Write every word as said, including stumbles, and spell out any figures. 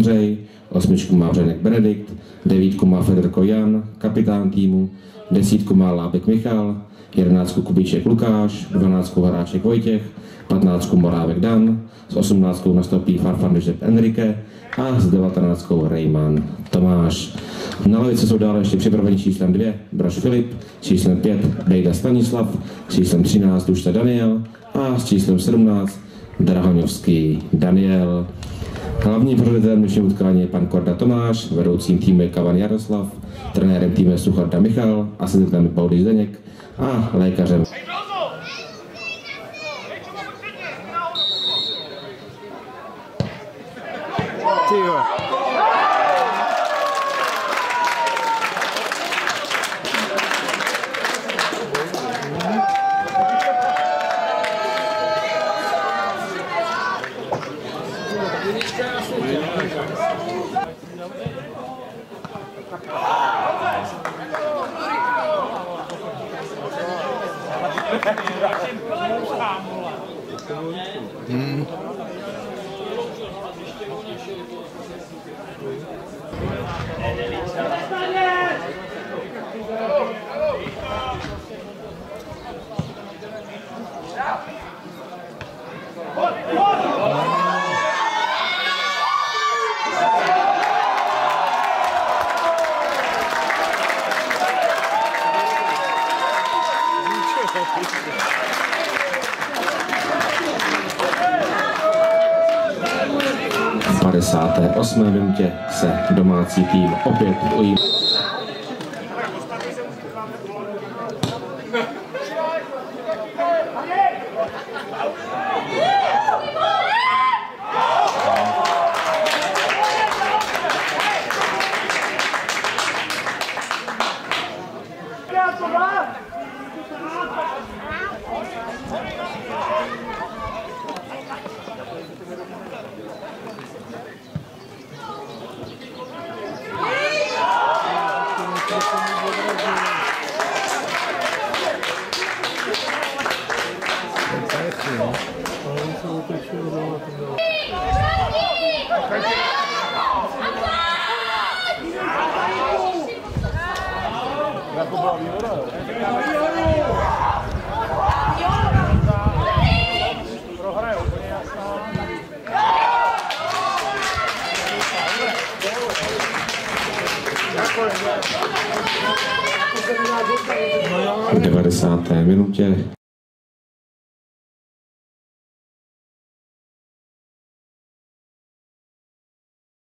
Andřej, osmičku má Vřenek Benedikt, devítku má Fedorko Jan, kapitán týmu, desítku má Lábek Michal, jedenáctku Kubíček Lukáš, dvanáctku Horáček Vojtěch, patnáctku Morávek Dan, s osmnáctkou nastoupí Farfan Josep Enrique a s devatenáctkou Rejman Tomáš. Na lavici jsou dále ještě připraveni číslem dvě Braš Filip, číslem pět Dejda Stanislav, číslem třináct Dušta Daniel a s číslem sedmnáct Drahoňovský Daniel. Hlavním pořadatelem dnešního utkání je pan Korda Tomáš, vedoucím týmu je Kavan Jaroslav, trenérem týmu je Sucharda Michal, asistentem je Paulík Zdeněk a lékařem. Hmm. V padesáté osmé minutě se domácí tým opět ují. V devadesáté minutě